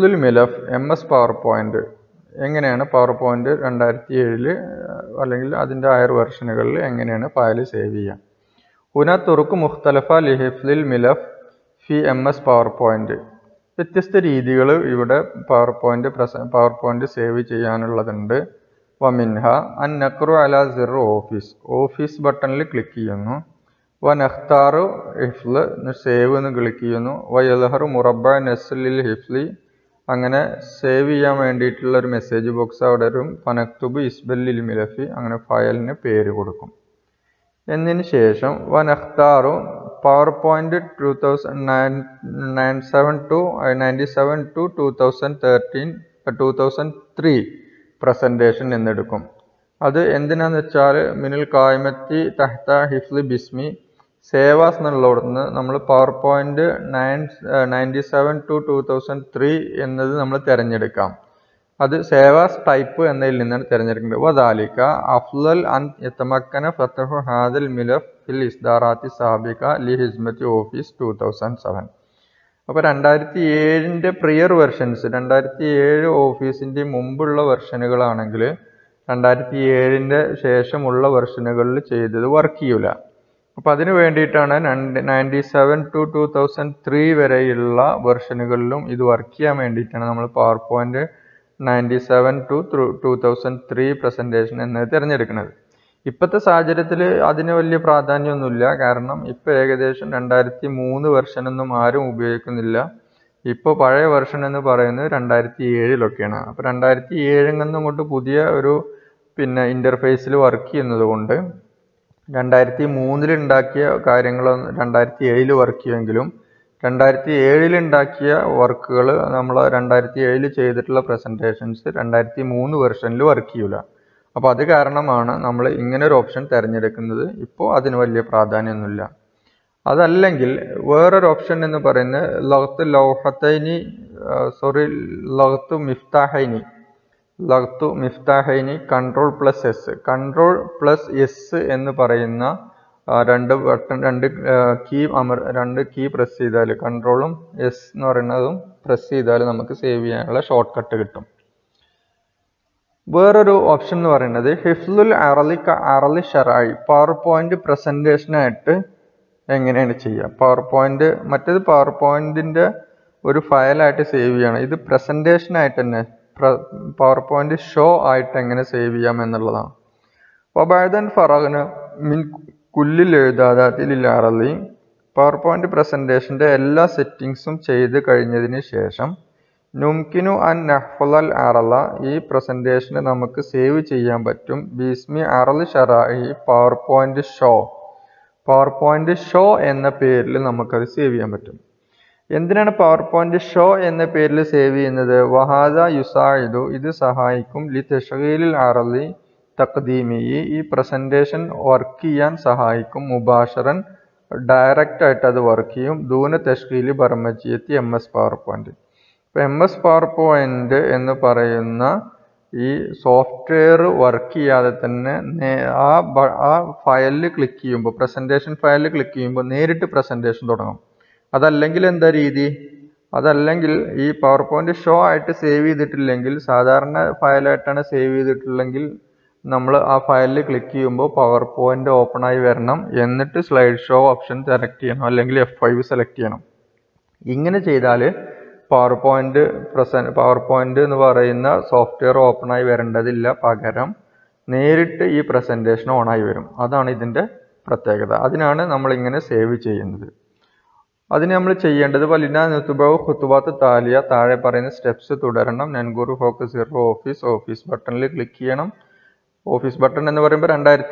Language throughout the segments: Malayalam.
ഹിഫ്ലുൽ മിലഫ് MS PowerPoint എങ്ങനെയാണ് PowerPoint 2007 അല്ലെങ്കിൽ അതിൻ്റെ ഹയർ വെർഷനുകളിൽ എങ്ങനെയാണ് ഫയൽ സേവ് ചെയ്യുക. ഹുന തുറുക്ക് മുഖ്തലഫ ലിഹിഫ്ലുൽ മിലഫ് ഫി MS PowerPoint. വ്യത്യസ്ത രീതികൾ ഇവിടെ PowerPoint സേവ് ചെയ്യാനുള്ളതുണ്ട്. വമിൻഹ അൻ നഖ്റു അല സിർ ഓഫീസ് ബട്ടണിൽ ക്ലിക്ക് ചെയ്യുന്നു. വനഖ്താറു ഹിഫ്ല് സേവ് എന്ന് ക്ലിക്ക് ചെയ്യുന്നു. വയൽഹറു മുറബ നസ്ലിൽ ഹിഫ്ലി അങ്ങനെ സേവ് ചെയ്യാൻ വേണ്ടിയിട്ടുള്ള ഒരു മെസ്സേജ് ബോക്സ് അവിടെ വരും. ഫനക്തുബ് ഇസ്ബല്ലിൽ മിലഫി അങ്ങനെ ഫയലിന് പേര് കൊടുക്കും. എന്നതിന് ശേഷം വനഖ്താറു PowerPoint 97 to 2003 പ്രസൻറ്റേഷൻ എന്നെടുക്കും. അത് എന്തിനാന്ന് വെച്ചാൽ മിനൽ കായ്മത്തി തഹ്ത ഹിഫ്ലി ബിസ്മി സേവാസ് എന്നുള്ളവിടുന്ന് നമ്മൾ PowerPoint 97 to 2003 എന്നത് നമ്മൾ തിരഞ്ഞെടുക്കാം. അത് സേവാസ് ടൈപ്പ് എന്നതിൽ നിന്നാണ് തിരഞ്ഞെടുക്കുന്നത്. വദാലിക അഫ്ലൽ അൻ യതമക്കന ഫതഹു ഹാദൽ മിലഫ് ഫിൽ ഇസ്ദാറാത്തി സാബിക ലി ഹിസ്മത്തി ഓഫീസ് 2007. അപ്പോൾ 2007 പ്രിയർ വെർഷൻസ് 2007 ഓഫീസിൻ്റെ മുമ്പുള്ള വെർഷനുകളാണെങ്കിൽ 2007 ശേഷമുള്ള വെർഷനുകളിൽ ചെയ്തത് വർക്ക് ചെയ്യൂല. അപ്പോൾ അതിന് വേണ്ടിയിട്ടാണ് 97 to 2003 വരെയുള്ള വെർഷനുകളിലും ഇത് വർക്ക് ചെയ്യാൻ വേണ്ടിയിട്ടാണ് നമ്മൾ PowerPoint 97 to 2003 പ്രസൻറ്റേഷൻ എന്നത് തിരഞ്ഞെടുക്കുന്നത്. ഇപ്പോഴത്തെ സാഹചര്യത്തിൽ അതിന് വലിയ പ്രാധാന്യമൊന്നുമില്ല. കാരണം ഇപ്പോൾ ഏകദേശം 2003 വെർഷനൊന്നും ആരും ഉപയോഗിക്കുന്നില്ല. ഇപ്പോൾ പഴയ വെർഷൻ എന്ന് പറയുന്നത് 2007 അപ്പോൾ 2007 അങ്ങോട്ട് പുതിയ ഒരു ഇൻ്റർഫേസിൽ വർക്ക് ചെയ്യുന്നത് കൊണ്ട് 2003 ഉണ്ടാക്കിയ കാര്യങ്ങൾ 2007 വർക്ക് ചെയ്യുമെങ്കിലും 2007 ഉണ്ടാക്കിയ വർക്കുകൾ നമ്മൾ 2007 ചെയ്തിട്ടുള്ള പ്രസൻറ്റേഷൻസ് 2003 വെർഷനിൽ വർക്ക് ചെയ്യൂല. അപ്പോൾ അത് കാരണമാണ് നമ്മൾ ഇങ്ങനെ ഒരു ഓപ്ഷൻ തിരഞ്ഞെടുക്കുന്നത്. ഇപ്പോൾ അതിന് വലിയ പ്രാധാന്യമൊന്നുമില്ല. അതല്ലെങ്കിൽ വേറൊരു ഓപ്ഷൻ എന്ന് പറയുന്നത് ലഗ്തു മിഫ്താഹൈനി Ctrl+S എന്ന് പറയുന്ന രണ്ട് കീ പ്രസ് ചെയ്താൽ കൺട്രോളും S എന്ന് പറയുന്നതും പ്രസ് ചെയ്താൽ നമുക്ക് സേവ് ചെയ്യാനുള്ള ഷോർട്ട് കട്ട് കിട്ടും. വേറൊരു ഓപ്ഷൻ എന്ന് പറയുന്നത് ഹിഫ്ലുൽ അറലി ഷറായി PowerPoint പ്രസൻറ്റേഷനായിട്ട് എങ്ങനെയാണ് ചെയ്യുക. മറ്റേത് PowerPointൻ്റെ ഒരു ഫയലായിട്ട് സേവ് ചെയ്യണം. ഇത് പ്രസൻറ്റേഷനായിട്ട് തന്നെ PowerPoint ഷോ ആയിട്ട് എങ്ങനെ സേവ് ചെയ്യാം എന്നുള്ളതാണ്. വബഅദൻ ഫറഗ്ന മിൻ കുല്ലിൽ എഴുതാതിൽ അറലി PowerPoint പ്രസൻറ്റേഷൻ്റെ എല്ലാ സെറ്റിങ്സും ചെയ്ത് കഴിഞ്ഞതിന് ശേഷം നുംകിനു അൻ നഹ്ഫുൽ അറല ഈ പ്രസൻറ്റേഷന് നമുക്ക് സേവ് ചെയ്യാൻ പറ്റും. ബിസ്മി അറലി ഷറായി PowerPoint ഷോ എന്ന പേരിൽ നമുക്കത് സേവ് ചെയ്യാൻ പറ്റും. എന്തിനാണ് PowerPoint ഷോ എന്ന പേരിൽ സേവ് ചെയ്യുന്നത്? വഹാദ യുസായിദു ഇത് സഹായിക്കും ലി തഷ്ഗീലിൽ അറലി തഖ്ദീമി ഈ പ്രസൻറ്റേഷൻ വർക്ക് ചെയ്യാൻ സഹായിക്കും. മുബാഷറൻ ഡയറക്റ്റ് ആയിട്ട് അത് വർക്ക് ചെയ്യും. ദൂന തഷ്ഗീലി ബർമജിയത്തി MS PowerPoint. ഇപ്പോൾ MS PowerPoint എന്ന് പറയുന്ന ഈ സോഫ്റ്റ്വെയർ വർക്ക് ചെയ്യാതെ തന്നെ ആ ഫയലിൽ ക്ലിക്ക് ചെയ്യുമ്പോൾ പ്രസൻറ്റേഷൻ ഫയലിൽ ക്ലിക്ക് ചെയ്യുമ്പോൾ നേരിട്ട് പ്രസൻറ്റേഷൻ തുടങ്ങും. അതല്ലെങ്കിൽ എന്താ രീതി? അതല്ലെങ്കിൽ ഈ PowerPoint ഷോ ആയിട്ട് സേവ് ചെയ്തിട്ടില്ലെങ്കിൽ സാധാരണ ഫയലായിട്ടാണ് സേവ് ചെയ്തിട്ടുള്ളെങ്കിൽ നമ്മൾ ആ ഫയലിൽ ക്ലിക്ക് ചെയ്യുമ്പോൾ PowerPoint ഓപ്പൺ ആയി വരണം. എന്നിട്ട് സ്ലൈഡ് ഷോ ഓപ്ഷൻ സെലക്ട് ചെയ്യണം, അല്ലെങ്കിൽ F5 സെലക്ട് ചെയ്യണം. ഇങ്ങനെ ചെയ്താൽ PowerPoint എന്ന് പറയുന്ന സോഫ്റ്റ്വെയർ ഓപ്പൺ ആയി വരേണ്ടതില്ല. പകരം നേരിട്ട് ഈ പ്രസൻറ്റേഷൻ ഓണായി വരും. അതാണ് ഇതിൻ്റെ പ്രത്യേകത. അതിനാണ് നമ്മളിങ്ങനെ സേവ് ചെയ്യുന്നത്. അതിന് നമ്മൾ ചെയ്യേണ്ടത് വലിന നുതുബൗ ഖുതുബാത്ത് താലിയ താഴെ പറയുന്ന സ്റ്റെപ്സ് തുടരണം. നൻഗുറു ഫോക്കസ് ഓഫീസ് ബട്ടണിൽ ക്ലിക്ക് ചെയ്യണം. ഓഫീസ് ബട്ടൺ എന്ന് പറയുമ്പോൾ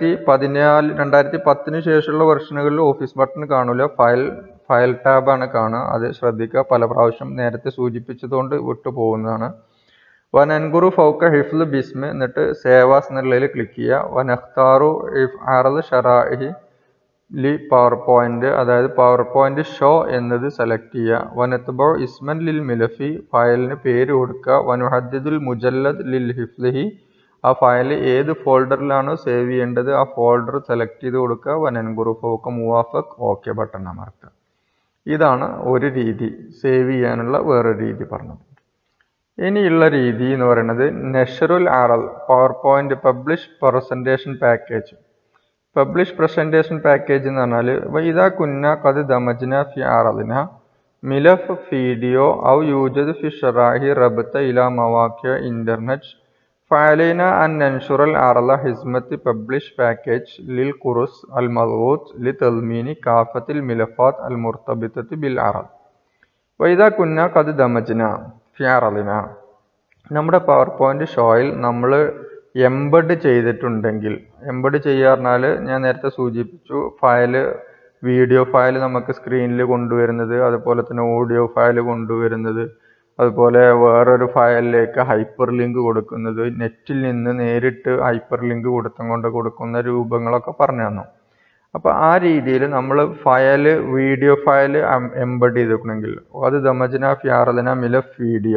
2010 ശേഷമുള്ള വെർഷനുകളിൽ ഓഫീസ് ബട്ടൺ കാണില്ല. ഫയൽ ടാബാണ് കാണുക. അത് ശ്രദ്ധിക്കുക. പല പ്രാവശ്യം നേരത്തെ സൂചിപ്പിച്ചതുകൊണ്ട് വിട്ടു പോകുന്നതാണ്. വനൻഗുറു ഫൗക്ക ഹിഫ്ല് ബിസ്മി എന്നിട്ട് സേവാസ് എന്നുള്ളതിൽ ക്ലിക്ക് ചെയ്യുക. വനഖ്താറു അറദ് ഷറാഇഹി ലി PowerPoint അതായത് PowerPoint ഷോ എന്നത് സെലക്ട് ചെയ്യുക. വനത്ബഉ ഇസ്മൻ ലിൽ മിലഫി ഫയലിന് പേര് കൊടുക്കുക. വനുഹദ്ദിദുൽ മുജല്ലദ് ലിൽ ഹിഫ്ലിഹി ആ ഫയൽ ഏത് ഫോൾഡറിലാണോ സേവ് ചെയ്യേണ്ടത് ആ ഫോൾഡർ സെലക്ട് ചെയ്ത് കൊടുക്കുക. വനൻഗുറു ഫൗക്ക മുവാഫഖ് ഓക്കെ ബട്ടൺ അമർത്തുക. ഇതാണ് ഒരു രീതി. സേവ് ചെയ്യാനുള്ള വേറൊരു രീതി പറഞ്ഞത്. ഇനിയുള്ള രീതി എന്ന് പറയുന്നത് നഷറുൽ അറൽ PowerPoint publish presentation package. Publish presentation package എന്ന് പറഞ്ഞാൽ ഇതാ കുന്ന കത് ദമജ്ന ഫി അറദിന മിലഫ് വീഡിയോ ഔ യൂജദ് ഫി ഷറാഹി റബ്ത ഇലാ മവാഖിഅ ഇന്റർനെറ്റ് ഫഅലൈന അൻ നൻഷുറൽ അറല ഹിസ്മത്ത് പബ്ലിഷ് പാക്കേജ് ലിൽ ഖുറുസ് അൽ മദ്ഊത്ത് ലിതൽമീനി കാഫത്തിൽ മിലഫാത്ത് അൽ മുർത്തബിതത്ത് ബിൽ അറൽ. ഇതാ കുന്ന കത് ദമജ്ന ഫി അറദിന, നമ്മുടെ പവർ പോയിന്റ് ഷോയിൽ നമ്മൾ എംബഡ് ചെയ്തിട്ടുണ്ടെങ്കിൽ, എംബഡ് ചെയ്യുക പറഞ്ഞാൽ ഞാൻ നേരത്തെ സൂചിപ്പിച്ചു, ഫയല് വീഡിയോ ഫയൽ നമുക്ക് സ്ക്രീനിൽ കൊണ്ടുവരുന്നത്, അതുപോലെ തന്നെ ഓഡിയോ ഫയൽ കൊണ്ടുവരുന്നത്, അതുപോലെ വേറൊരു ഫയലിലേക്ക് ഹൈപ്പർ ലിങ്ക് കൊടുക്കുന്നത്, നെറ്റിൽ നിന്ന് നേരിട്ട് ഹൈപ്പർ ലിങ്ക് കൊടുക്കുന്ന രൂപങ്ങളൊക്കെ പറഞ്ഞു തന്നു. അപ്പോൾ ആ രീതിയിൽ നമ്മൾ ഫയല് വീഡിയോ ഫയൽ എംബഡ് ചെയ്തിട്ടുണ്ടെങ്കിൽ അത് ദമജ്ന ഫി അറദിന മിലഫ്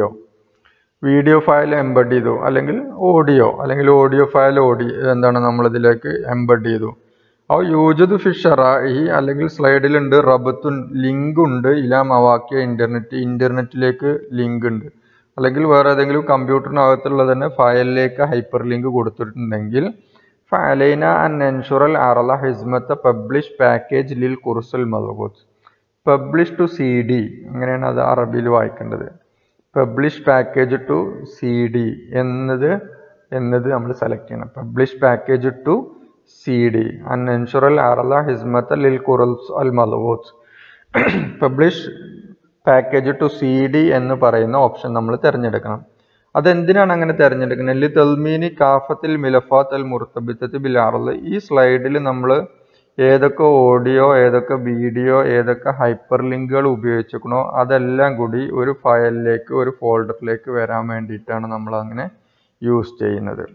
വീഡിയോ ഫയൽ എംബഡ് ചെയ്തു, അല്ലെങ്കിൽ ഓഡിയോ ഫയൽ നമ്മളിതിലേക്ക് എംബഡ് ചെയ്തു. ആ യൂജദ് ഫി ഷറാഇ, അല്ലെങ്കിൽ സ്ലൈഡിലുണ്ട് റബ്ത്തുൻ ലിങ്ക് ഉണ്ട്, ഇലാ മവാഖിഅ ഇന്റർനെറ്റിലേക്ക് ലിങ്ക് ഉണ്ട്, അല്ലെങ്കിൽ വേറെ ഏതെങ്കിലും കമ്പ്യൂട്ടറിനകത്തുള്ള തന്നെ ഫയലിലേക്ക് ഹൈപ്പർ ലിങ്ക് കൊടുത്തിട്ടുണ്ടെങ്കിൽ ഫഅലൈന അൻ നൻഷുറൽ അറല ഹിസ്മത്ത പബ്ലിഷ് പാക്കേജ് ലിൽ ഖുർസുൽ മദ്ഊത്ത്. പബ്ലിഷ് ടു CD, അങ്ങനെയാണ് അത് അറബിയിൽ വായിക്കേണ്ടത്. പബ്ലിഷ് പാക്കേജ് ടു CD എന്നത് നമ്മൾ സെലക്ട് ചെയ്യണം. പബ്ലിഷ് പാക്കേജ് ടു CD അൻ നൻഷുറൽ അറല ഹിസ്മത്ത ലിൽ ഖുർസ് അൽ മദ്ഊത്ത്. പബ്ലിഷ് പാക്കേജ് ടു CD എന്ന് പറയുന്ന ഓപ്ഷൻ നമ്മൾ തിരഞ്ഞെടുക്കണം. അതെന്തിനാണ് അങ്ങനെ തിരഞ്ഞെടുക്കുന്നത്? ലിതൽമീനി കാഫത്തിൽ മിലഫാത്ത് അൽ മുർത്തബിതത്ത് ബിൽ അറൽ. ഈ സ്ലൈഡിൽ നമ്മൾ ഏതൊക്കെ ഓഡിയോ, ഏതൊക്കെ വീഡിയോ, ഏതൊക്കെ ഹൈപ്പർ ലിങ്കുകൾ ഉപയോഗിച്ചിരിക്കണോ അതെല്ലാം കൂടി ഒരു ഫയലിലേക്ക്, ഒരു ഫോൾഡറിലേക്ക് വരാൻ വേണ്ടിയിട്ടാണ് നമ്മൾ അങ്ങനെ യൂസ് ചെയ്യുന്നത്.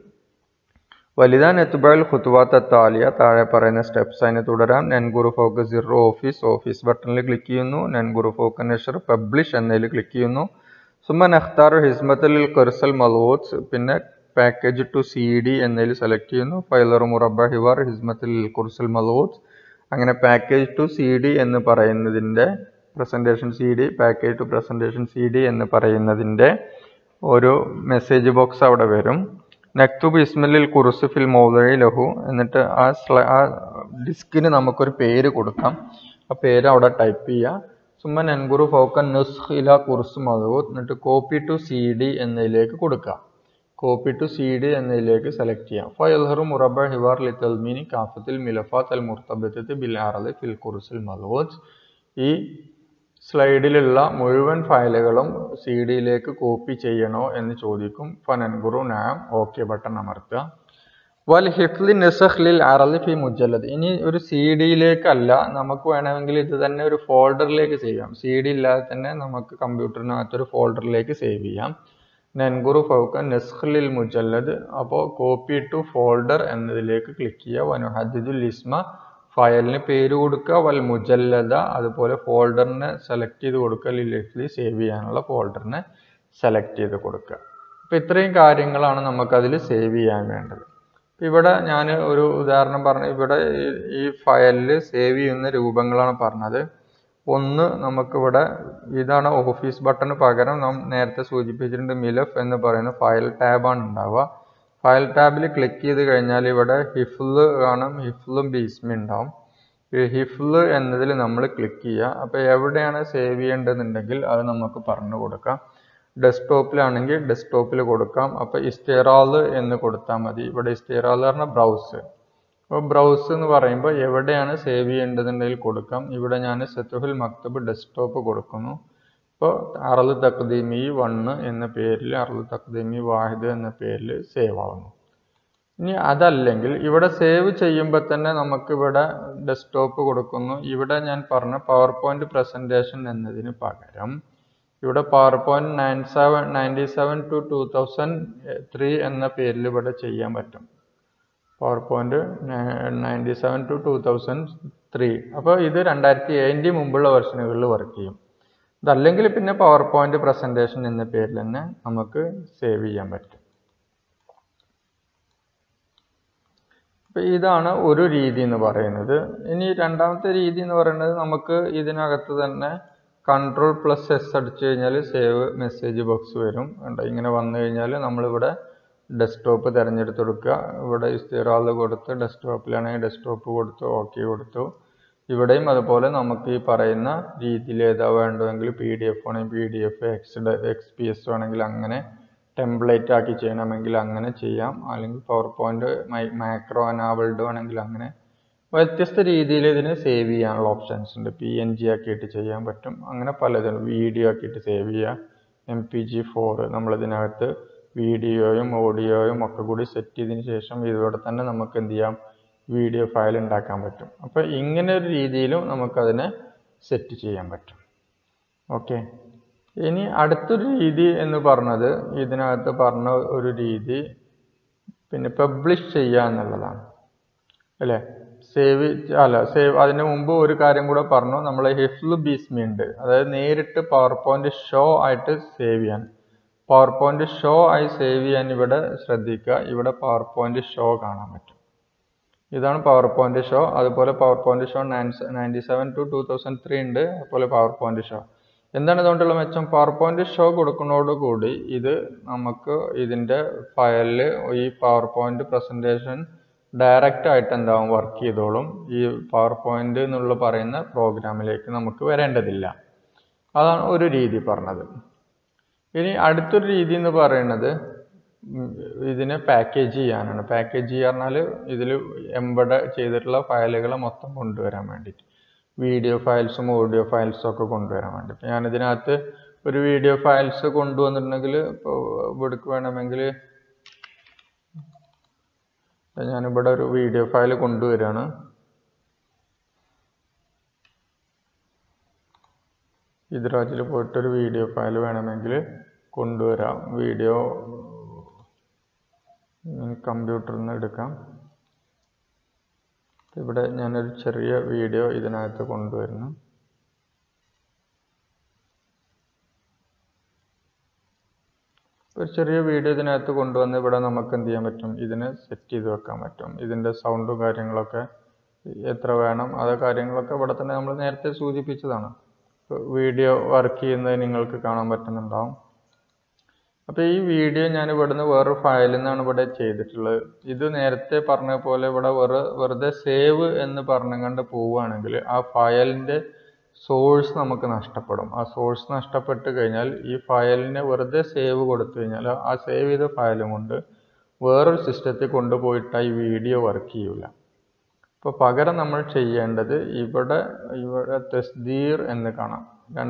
വലിദാ നെത്തുബൽ ഖുത്വാത്ത് താലിയ, താഴെ പറയുന്ന സ്റ്റെപ്സ് അതിന് തുടരാം. നൻഗുറു ഫോക്ക് സിറോ ഓഫീസ് ബട്ടണിൽ ക്ലിക്ക് ചെയ്യുന്നു. നൻഗുറു ഫോക്ക് നഷർ പബ്ലിഷ് എന്നതിൽ ക്ലിക്ക് ചെയ്യുന്നു. സുമ നഖ്താർ ഹിസ്മത്ത് ലിൽ ഖുർസൽ മദ്ഊത്ത്, പിന്നെ പാക്കേജ് ടു CD എന്നതിൽ സെലക്ട് ചെയ്യുന്നു. ഫൈലർ മുറബ ഹിവാർ ഹിസ്മത്ത് ലിൽ ഖുർസൽ മദ്ഊത്ത്. അങ്ങനെ പാക്കേജ് ടു CD എന്ന് പറയുന്നതിൻ്റെ presentation CD, package to presentation CD എന്ന് പറയുന്നതിൻ്റെ ഒരു മെസ്സേജ് ബോക്സ് അവിടെ വരും. നക്തുബ് ഇസ്മലിൽ ഖുർസ് ഫിൽ മൗദഇ ലഹു, എന്നിട്ട് ആ ഡിസ്കിന് നമുക്കൊരു പേര് കൊടുക്കാം. ആ പേര് അവിടെ ടൈപ്പ് ചെയ്യുക. സുമ നൻഗുറു ഫൗക്കൻ നുസ്ഖ് ഇല ഖുർസ് മദ്ഊത്ത്, എന്നിട്ട് കോപ്പി ടു CD എന്നതിലേക്ക് കൊടുക്കുക. കോപ്പി ടു CD എന്നതിലേക്ക് സെലക്ട് ചെയ്യാം. ഫയൽഹറു മുറബ ഹിവാർ ലിതൽമീനി കാഫത്തിൽ മിലഫാത്ത് അൽ മുർത്തബിതത്ത് ബിൽ അറൽ ഫിൽ ഖുർസിൽ മദ്ഊത്ത്. ഈ സ്ലൈഡിലുള്ള മുഴുവൻ ഫയലുകളും CD-യിലേക്ക് കോപ്പി ചെയ്യണോ എന്ന് ചോദിക്കും. ഫനൻഗുറു നാം, ഓക്കെ ബട്ടൺ അമർത്തുക. വൽ ഹിഫ്ലി നസഖ് ലിൽ അറൽ ഫി മുജല്ലദ്. ഇനി ഒരു CD-യിലേക്കല്ല, നമുക്ക് വേണമെങ്കിൽ ഇത് തന്നെ ഒരു ഫോൾഡറിലേക്ക് ചെയ്യാം. CD ഇല്ലാതെ തന്നെ നമുക്ക് കമ്പ്യൂട്ടറിനകത്തൊരു ഫോൾഡറിലേക്ക് സേവ് ചെയ്യാം. നൻഗുറു ഫൗക്ക നസ്ഖ് ലിൽ മുജല്ലദ്, അപ്പോൾ കോപ്പി ടു ഫോൾഡർ എന്നതിലേക്ക് ക്ലിക്ക് ചെയ്യുക. വനുഹദ്ദിദുൽ ഇസ്മ, ഫയലിന് പേര് കൊടുക്കുക. വൽ മുജല്ലദ, അതുപോലെ ഫോൾഡറിനെ സെലക്ട് ചെയ്ത് കൊടുക്കുക. ലിൽ ഹിഫ്ലി, സേവ് ചെയ്യാനുള്ള ഫോൾഡറിനെ സെലക്ട് ചെയ്ത് കൊടുക്കുക. അപ്പോൾ ഇത്രയും കാര്യങ്ങളാണ് നമുക്കതിൽ സേവ് ചെയ്യാൻ വേണ്ടത്. ഇവിടെ ഞാൻ ഒരു ഉദാഹരണം പറഞ്ഞു. ഇവിടെ ഈ ഫയലിൽ സേവ് ചെയ്യുന്ന രൂപങ്ങളാണ് പറഞ്ഞത്. ഒന്ന്, നമുക്കിവിടെ ഇതാണ് ഓഫീസ് ബട്ടണ് പകരം നാം നേരത്തെ സൂചിപ്പിച്ചിട്ടുണ്ട് മിലഫ് എന്ന് പറയുന്ന ഫയൽ ടാബാണ് ഉണ്ടാവുക. ഫയൽ ടാബിൽ ക്ലിക്ക് ചെയ്ത് കഴിഞ്ഞാൽ ഇവിടെ ഹിഫ്ല് കാണും, ഹിഫ്ലും ബിസ്മി ഉണ്ടാവും. ഈ ഹിഫ്ല് എന്നതിൽ നമ്മൾ ക്ലിക്ക് ചെയ്യുക. അപ്പോൾ എവിടെയാണ് സേവ് ചെയ്യേണ്ടതെന്നുണ്ടെങ്കിൽ അത് നമുക്ക് പറഞ്ഞു കൊടുക്കാം. ഡെസ്ക്ടോപ്പിലാണെങ്കിൽ ഡെസ്ക്ടോപ്പിൽ കൊടുക്കാം. അപ്പോൾ ഇസ്തിറാൽ എന്ന് കൊടുത്താൽ മതി. ഇവിടെ ഇസ്തിറാൽ പറഞ്ഞാൽ ബ്രൗസ്. അപ്പോൾ ബ്രൗസ് എന്ന് പറയുമ്പോൾ എവിടെയാണ് സേവ് ചെയ്യേണ്ടതുണ്ടെങ്കിൽ കൊടുക്കാം. ഇവിടെ ഞാൻ സത്തുഹുൽ മക്തബ് ഡെസ്ക്ടോപ്പ് കൊടുക്കുന്നു. ഇപ്പോൾ അറൽ തഖ്ദീമി 1 എന്ന പേരിൽ, അറൽ തഖ്ദീമി വാഹിദ് എന്ന പേരിൽ സേവ് ആവുന്നു. ഇനി അതല്ലെങ്കിൽ ഇവിടെ സേവ് ചെയ്യുമ്പോൾ തന്നെ നമുക്കിവിടെ ഡെസ്ക്ടോപ്പ് കൊടുക്കുന്നു. ഇവിടെ ഞാൻ പറഞ്ഞ പവർ പോയിന്റ് പ്രസൻറ്റേഷൻ എന്നതിന് പകരം ഇവിടെ PowerPoint 97 to 2003 എന്ന പേരിൽ ഇവിടെ ചെയ്യാൻ പറ്റും. PowerPoint 97 to 2003. അപ്പോൾ ഇത് 2007 മുമ്പുള്ള വെർഷനുകളിൽ വർക്ക് ചെയ്യും. ഇതല്ലെങ്കിൽ പിന്നെ PowerPoint പ്രസൻറ്റേഷൻ എന്ന പേരിൽ തന്നെ നമുക്ക് സേവ് ചെയ്യാൻ പറ്റും. അപ്പോൾ ഇതാണ് ഒരു രീതി എന്ന് പറയുന്നത്. ഇനി രണ്ടാമത്തെ രീതി എന്ന് പറയുന്നത്, നമുക്ക് ഇതിനകത്ത് തന്നെ Ctrl+S അടിച്ചു കഴിഞ്ഞാൽ സേവ് മെസ്സേജ് ബോക്സ് വരും. ഇങ്ങനെ വന്നു കഴിഞ്ഞാൽ നമ്മളിവിടെ ഡെസ്ക്ടോപ്പ് തിരഞ്ഞെടുത്ത് കൊടുക്കുക. ഇവിടെ ഇസ്തിറാൽ കൊടുത്ത് ഡെസ്ക്ടോപ്പിലാണെങ്കിൽ ഡെസ്ക്ടോപ്പ് കൊടുത്തു, ഓക്കെ കൊടുത്തു. ഇവിടെയും അതുപോലെ നമുക്ക് ഈ പറയുന്ന രീതിയിൽ ഏതാ വേണ്ടതെങ്കിൽ PDF ആണെങ്കിൽ PDF, XPS ആണെങ്കിൽ അങ്ങനെ, ടെംപ്ലേറ്റ് ആക്കി ചെയ്യണമെങ്കിൽ അങ്ങനെ ചെയ്യാം. അല്ലെങ്കിൽ PowerPoint മാക്രോ അനാബിൾഡ് ആണെങ്കിൽ അങ്ങനെ വ്യത്യസ്ത രീതിയിൽ ഇതിനെ സേവ് ചെയ്യാനുള്ള ഓപ്ഷൻസ് ഉണ്ട്. PNG ആക്കിയിട്ട് ചെയ്യാൻ പറ്റും. അങ്ങനെ പലതും വീഡിയോ ആക്കിയിട്ട് സേവ് ചെയ്യാം. MPG4 നമ്മളിതിനകത്ത് വീഡിയോയും ഓഡിയോയും ഒക്കെ കൂടി സെറ്റ് ചെയ്തതിന് ശേഷം ഇതോടെ തന്നെ നമുക്ക് എന്ത് ചെയ്യാം, വീഡിയോ ഫയൽ ഉണ്ടാക്കാൻ പറ്റും. അപ്പോൾ ഇങ്ങനെ ഒരു രീതിയിലും നമുക്കതിനെ സെറ്റ് ചെയ്യാൻ പറ്റും. ഓക്കെ, ഇനി അടുത്തൊരു രീതി എന്ന് പറഞ്ഞത്, ഇതിനകത്ത് പറഞ്ഞ ഒരു രീതി പിന്നെ പബ്ലിഷ് ചെയ്യുക എന്നുള്ളതാണ് അല്ലേ. സേവ് അതിന് മുമ്പ് ഒരു കാര്യം കൂടെ പറഞ്ഞു, നമ്മൾ ഹിഫ്ല് ബിസ്മി ഉണ്ട്, അതായത് നേരിട്ട് PowerPoint ഷോ ആയിട്ട് സേവ് ചെയ്യാൻ. PowerPoint ഷോ ആയി സേവ് ചെയ്യാൻ ഇവിടെ ശ്രദ്ധിക്കുക. ഇവിടെ PowerPoint ഷോ കാണാൻ പറ്റും. ഇതാണ് PowerPoint ഷോ. അതുപോലെ PowerPoint ഷോ 97 to 2003 ഉണ്ട്. അതുപോലെ PowerPoint ഷോ. എന്താണ് ഇതുകൊണ്ടുള്ള മെച്ചം? PowerPoint ഷോ കൊടുക്കുന്നതോടുകൂടി ഇത് നമുക്ക് ഇതിൻ്റെ ഫയലിൽ ഈ PowerPoint പ്രസൻറ്റേഷൻ ഡയറക്റ്റ് ആയിട്ട് എന്താവും, വർക്ക് ചെയ്തോളും. ഈ PowerPoint എന്നുള്ള പറയുന്ന പ്രോഗ്രാമിലേക്ക് നമുക്ക് വരേണ്ടതില്ല. അതാണ് ഒരു രീതി പറഞ്ഞത്. ഇനി അടുത്തൊരു രീതി എന്ന് പറയുന്നത് ഇതിനെ പാക്കേജ് ചെയ്യാനാണ്. പാക്കേജ് ചെയ്യുക പറഞ്ഞാൽ ഇതിൽ എംബഡ് ചെയ്തിട്ടുള്ള ഫയലുകളെ മൊത്തം കൊണ്ടുവരാൻ വേണ്ടിയിട്ട്, വീഡിയോ ഫയൽസും ഓഡിയോ ഫയൽസും ഒക്കെ കൊണ്ടുവരാൻ വേണ്ടി. ഇപ്പം ഞാനിതിനകത്ത് ഒരു വീഡിയോ ഫയൽസ് കൊണ്ടുവന്നിട്ടുണ്ടെങ്കിൽ ഇപ്പോൾ ഇവിടേക്ക് വേണമെങ്കിൽ ഞാനിവിടെ ഒരു വീഡിയോ ഫയൽ കൊണ്ടുവരികയാണ്. ഇതിൽ പോയിട്ടൊരു വീഡിയോ ഫയൽ വേണമെങ്കിൽ കൊണ്ടുവരാം. വീഡിയോ കമ്പ്യൂട്ടറിൽ നിന്ന് എടുക്കാം. ഇവിടെ ഞാനൊരു ചെറിയ വീഡിയോ ഇതിനകത്ത് കൊണ്ടുവരുന്നു. ഒരു ചെറിയ വീഡിയോ ഇതിനകത്ത് കൊണ്ടുവന്ന് ഇവിടെ നമുക്ക് എന്ത് ചെയ്യാൻ പറ്റും, ഇതിനെ സെറ്റ് ചെയ്ത് വെക്കാൻ പറ്റും. ഇതിൻ്റെ സൗണ്ടും കാര്യങ്ങളൊക്കെ എത്ര വേണം, അത് കാര്യങ്ങളൊക്കെ ഇവിടെ തന്നെ നമ്മൾ നേരത്തെ സൂചിപ്പിച്ചതാണ്. വീഡിയോ വർക്ക് ചെയ്യുന്നത് നിങ്ങൾക്ക് കാണാൻ പറ്റുന്നുണ്ടാവും. അപ്പോൾ ഈ വീഡിയോ ഞാൻ ഇവിടുന്ന് വേറൊരു ഫയലിൽ നിന്നാണ് ഇവിടെ ചെയ്തിട്ടുള്ളത്. ഇത് നേരത്തെ പറഞ്ഞ പോലെ ഇവിടെ വെറുതെ സേവ് എന്ന് പറഞ്ഞുകൊണ്ട് പോവുകയാണെങ്കിൽ ആ ഫയലിൻ്റെ സോഴ്സ് നമുക്ക് നഷ്ടപ്പെടും. ആ സോഴ്സ് നഷ്ടപ്പെട്ട് കഴിഞ്ഞാൽ ഈ ഫയലിനെ വെറുതെ സേവ് കൊടുത്തു കഴിഞ്ഞാൽ ആ സേവ് ചെയ്ത ഫയലും കൊണ്ട് വേറൊരു സിസ്റ്റത്തിൽ കൊണ്ടുപോയിട്ട് ഈ വീഡിയോ വർക്ക് ചെയ്യില്ല. അപ്പോൾ പകരം നമ്മൾ ചെയ്യേണ്ടത് ഇവിടെ തസ്ദീർ എന്ന് കാണാം.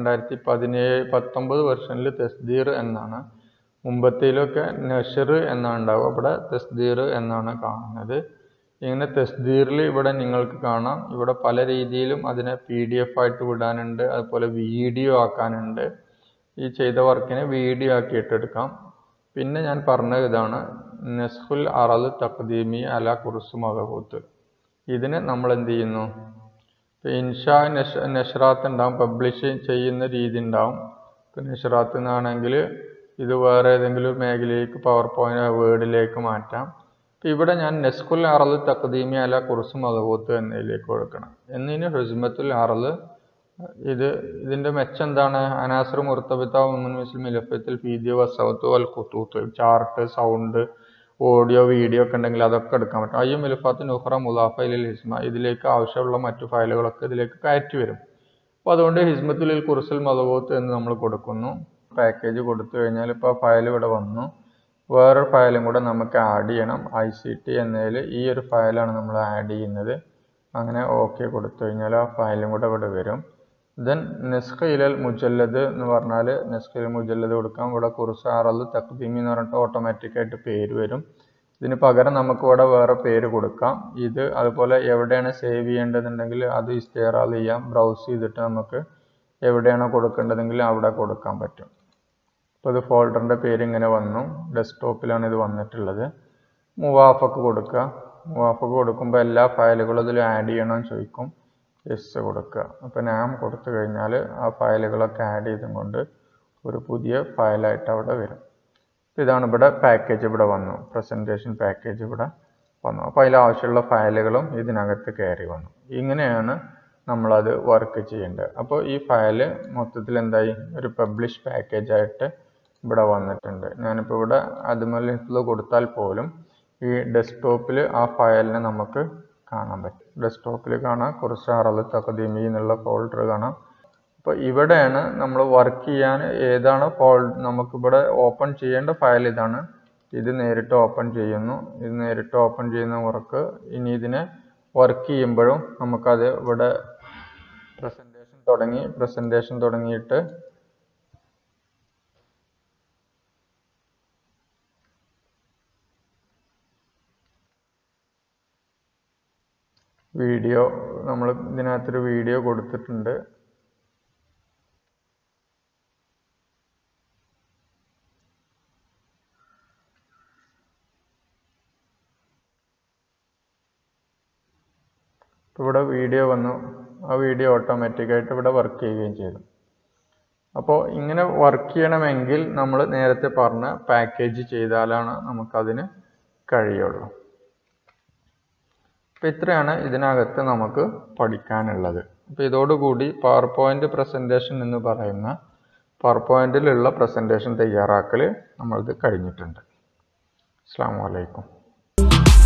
2019 വെർഷനിൽ തസ്ദീർ എന്നാണ്. മുമ്പത്തേലൊക്കെ നഷർ എന്നാണ് ഉണ്ടാവുക. ഇവിടെ തസ്ദീർ എന്നാണ് കാണുന്നത്. ഇങ്ങനെ തസ്ദീറിൽ ഇവിടെ നിങ്ങൾക്ക് കാണാം, ഇവിടെ പല രീതിയിലും അതിനെ PDF ആയിട്ട് വിടാനുണ്ട്, അതുപോലെ വീഡിയോ ആക്കാനുണ്ട്. ഈ ചെയ്ത വർക്കിനെ വീഡിയോ ആക്കിയിട്ട് എടുക്കാം. പിന്നെ ഞാൻ പറഞ്ഞത് ഇതാണ്, നസ്ഖുൽ അറൽ തഖ്ദീമി അല കുർസ് മദബൂത്ത്. ഇതിന് നമ്മൾ എന്ത് ചെയ്യുന്നു, ഇൻഷാ നഷറാത്ത് ഉണ്ടാവും, പബ്ലിഷ് ചെയ്യുന്ന രീതി ഉണ്ടാവും. നഷറാത്ത് എന്നാണെങ്കിൽ ഇത് വേറെ ഏതെങ്കിലും മേഖലയിലേക്ക് PowerPoint വേർഡിലേക്ക് മാറ്റാം. അപ്പോൾ ഇവിടെ ഞാൻ നസ്ഖുൽ അറൽ തഖ്ദീമി അല കുർസ് മദബൂത്ത് എന്നതിലേക്ക് കൊടുക്കണം. എന്നതിന് ഹുസ്മത്തുൽ അറൽ ഇതിൻ്റെ മെച്ചം എന്താണ്, അനാസർ മുർത്തബിത്ത മിലഫത്തിൽ വീഡിയോ വസൗത്ത് വൽ ഖുത്തൂത്ത്, ചാർട്ട്, സൗണ്ട്, ഓഡിയോ, വീഡിയോ ഒക്കെ ഉണ്ടെങ്കിൽ അതൊക്കെ എടുക്കാൻ പറ്റും. അയ്യും മിലഫാത്ത് നുഹ്റ മുലാഫ ഇൽ ഹിസ്മ, ഇതിലേക്ക് ആവശ്യമുള്ള മറ്റു ഫയലുകളൊക്കെ ഇതിലേക്ക് കയറ്റി വരും. അപ്പോൾ അതുകൊണ്ട് ഹിസ്മത്തുൽ കുർസുൽ മദബൂത്ത് എന്ന് നമ്മൾ കൊടുക്കുന്നു. പാക്കേജ് കൊടുത്തു കഴിഞ്ഞാൽ ഇപ്പോൾ ഫയൽ ഇവിടെ വന്നു. വേറൊരു ഫയലും കൂടെ നമുക്ക് ആഡ് ചെയ്യണം. ICT എന്നതിൽ ഈ ഒരു ഫയലാണ് നമ്മൾ ആഡ് ചെയ്യുന്നത്. അങ്ങനെ ഓക്കെ കൊടുത്തു കഴിഞ്ഞാൽ ആ ഫയലും കൂടെ ഇവിടെ വരും. ദെൻ നസ്ഖ് ഇലൽ മുജല്ലദ് എന്ന് പറഞ്ഞാൽ നസ്ഖ് ഇലൽ മുജല്ലദ് കൊടുക്കാം. ഇവിടെ കുർസ് അറൽ തഖ്ദീമി എന്ന് പറഞ്ഞിട്ട് ഓട്ടോമാറ്റിക്കായിട്ട് പേര് വരും. ഇതിന് പകരം നമുക്ക് ഇവിടെ വേറെ പേര് കൊടുക്കാം. ഇത് അതുപോലെ എവിടെയാണ് സേവ് ചെയ്യേണ്ടതുണ്ടെങ്കിൽ അത് ഇസ്തിറാൽ ചെയ്യാം. ബ്രൗസ് ചെയ്തിട്ട് നമുക്ക് എവിടെയാണോ കൊടുക്കേണ്ടതെങ്കിൽ അവിടെ കൊടുക്കാൻ പറ്റും. അപ്പോൾ ഇത് ഫോൾഡറിൻ്റെ പേര് ഇങ്ങനെ വന്നു. ഡെസ്ക്ടോപ്പിലാണ് ഇത് വന്നിട്ടുള്ളത്. മുവാഫക്ക് കൊടുക്കുക. മുവാഫക്ക് കൊടുക്കുമ്പോൾ എല്ലാ ഫയലുകളും ഇതിൽ ആഡ് ചെയ്യണമെന്ന് ചോദിക്കും. യെസ് കൊടുക്കുക. അപ്പോൾ നാം കൊടുത്തു കഴിഞ്ഞാൽ ആ ഫയലുകളൊക്കെ ആഡ് ചെയ്തും കൊണ്ട് ഒരു പുതിയ ഫയലായിട്ട് അവിടെ വരും. ഇതാണ് ഇവിടെ പാക്കേജ് ഇവിടെ വന്നു. പ്രസൻറ്റേഷൻ പാക്കേജ് ഇവിടെ വന്നു. അപ്പോൾ അതിൽ ആവശ്യമുള്ള ഫയലുകളും ഇതിനകത്ത് കയറി വന്നു. ഇങ്ങനെയാണ് നമ്മളത് വർക്ക് ചെയ്യേണ്ടത്. അപ്പോൾ ഈ ഫയൽ മൊത്തത്തിൽ എന്തായി ഒരു പബ്ലിഷ് പാക്കേജ് ആയിട്ട് ഇവിടെ വന്നിട്ടുണ്ട്. ഞാനിപ്പോൾ ഇവിടെ അതുമല്ല കൊടുത്താൽ പോലും ഈ ഡെസ്ക്ടോപ്പിൽ ആ ഫയലിനെ നമുക്ക് കാണാൻ പറ്റും. ഡെസ്ക്ടോപ്പിൽ കാണാം, കുറച്ച് അറള് തഖദീമി എന്നുള്ള ഫോൾഡർ കാണാം. അപ്പോൾ ഇവിടെയാണ് നമ്മൾ വർക്ക് ചെയ്യാൻ ഏതാണ് നമുക്കിവിടെ ഓപ്പൺ ചെയ്യേണ്ട ഫയൽ ഇതാണ്. ഇത് നേരിട്ട് ഓപ്പൺ ചെയ്യുന്നു. ഇത് നേരിട്ട് ഓപ്പൺ ചെയ്യുന്ന വർക്ക്. ഇനി ഇതിനെ വർക്ക് ചെയ്യുമ്പോഴും നമുക്കത് ഇവിടെ പ്രസൻറ്റേഷൻ തുടങ്ങിയിട്ട് വീഡിയോ, നമ്മൾ ഇതിനകത്തൊരു വീഡിയോ കൊടുത്തിട്ടുണ്ട്. ഇവിടെ വീഡിയോ വന്നു. ആ വീഡിയോ ഓട്ടോമാറ്റിക്കായിട്ട് ഇവിടെ വർക്ക് ചെയ്യുകയും ചെയ്തു. അപ്പോൾ ഇങ്ങനെ വർക്ക് ചെയ്യണമെങ്കിൽ നമ്മൾ നേരത്തെ പറഞ്ഞ പാക്കേജ് ചെയ്താലാണ് നമുക്കതിന് കഴിയുള്ളൂ. അപ്പോൾ ഇത്രയാണ് ഇതിനകത്ത് നമുക്ക് പഠിക്കാനുള്ളത്. അപ്പോൾ ഇതോടുകൂടി PowerPoint പ്രസൻറ്റേഷൻ എന്ന് പറയുന്ന PowerPointലുള്ള പ്രസൻറ്റേഷൻ തയ്യാറാക്കൽ നമ്മളത് കഴിഞ്ഞിട്ടുണ്ട്. അസ്സലാമു അലൈക്കും.